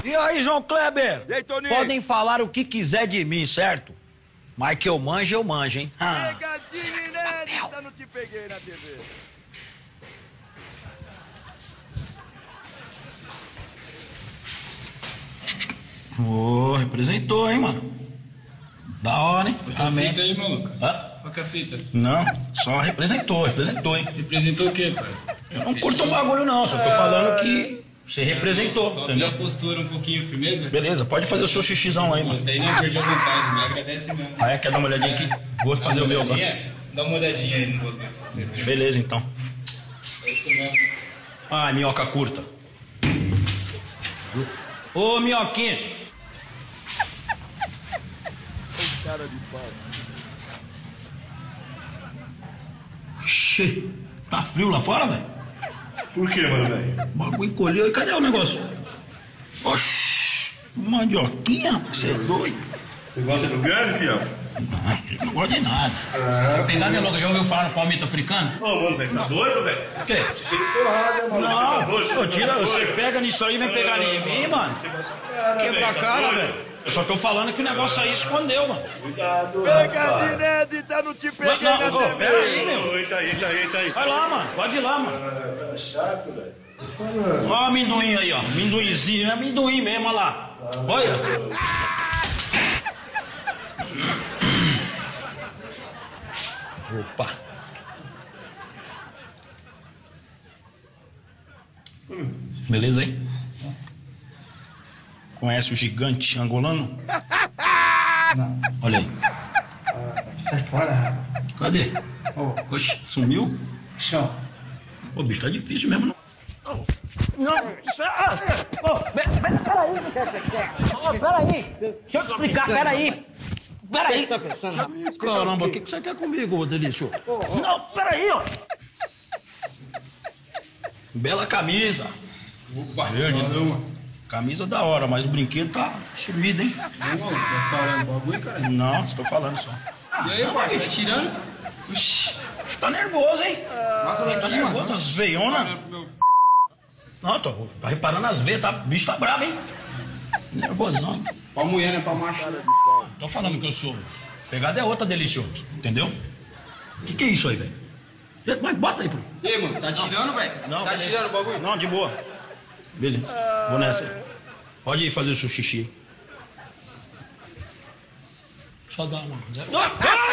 E aí, João Kleber? E aí, Toninho? Podem falar o que quiser de mim, certo? Mas que eu manjo, hein? Pegadinha inédita, não te peguei na TV. Ô, representou, hein, mano? Da hora, hein? Ferramenta. Fita aí, maluco. Hã? Qual que é a fita? Não, só representou, hein? Representou o quê, parceiro? Eu não curto o bagulho, não. Só tô falando que você representou, Só entendeu? a postura um pouquinho, firmeza? Beleza, pode fazer o seu xixizão aí, mano. Até aí não perdi a vontade, me agradece mesmo. Ah, é? Quer dar uma olhadinha aqui? Vou fazer o meu agora. Dá uma olhadinha aí no bagulho pra você ver. Beleza, então. É isso mesmo. Ah, minhoca curta. Ô, minhoquinha. Cara de pau. Xê, tá frio lá fora, velho? Por que, mano, velho? O bagulho encolheu. E cadê o negócio? Oxi, mandioquinha, você é doido. Você gosta do grande, fião? Não gosto de nada. Pegada é louca, já ouviu falar no palmito africano? Ô, mano, velho, tá doido, velho? O quê? Cheio de porrada, mano. Não, pô, tira, você pega nisso aí e vem pegar em mim, mano. Quebra a cara, velho. Eu só tô falando que o negócio aí escondeu, mano. Cuidado, Pegadinha inédita, não te peguei Não, na ô, TV. pera aí, meu. Eita aí. Vai lá, mano. Pode ir lá, mano. É chato, velho. Ó o amendoim aí, ó. Amendoinzinho. É amendoim mesmo, olha lá. Olha. Opa. Beleza aí? Conhece o gigante angolano? Não. Olha aí. Sai fora. Cadê? Ô, Oxe, sumiu? chão. Pô, bicho, tá difícil mesmo, não. Peraí, deixa eu te explicar, peraí. Peraí. Tá pensando? Caramba, o que você quer comigo, ô Delício? Não, peraí, ó. Bela camisa. Opa, Verde, valeu, mano. Camisa da hora, mas o brinquedo tá sumido, hein? Não, maluco, vai ficar olhando o bagulho, cara. Não, estou falando só. E aí, parceiro, tá tirando? Oxi, você tá nervoso, hein? Passa Tá daqui, nervoso, mano. as veiona. Meu- Não, tô reparando as veias, tá? O bicho tá bravo, hein? Nervosão. Pra mulher, né? Pra macho. Tô falando que eu sou. Pegada é outra, Delicioso. Entendeu? Que é isso aí, velho? Mas bota aí, pô. E aí, mano, tá tirando, velho? Não, Você tá beleza. tirando o bagulho? Não, de boa. Beleza. Vou nessa aí. Pode ir fazer o seu xixi. Só dá uma.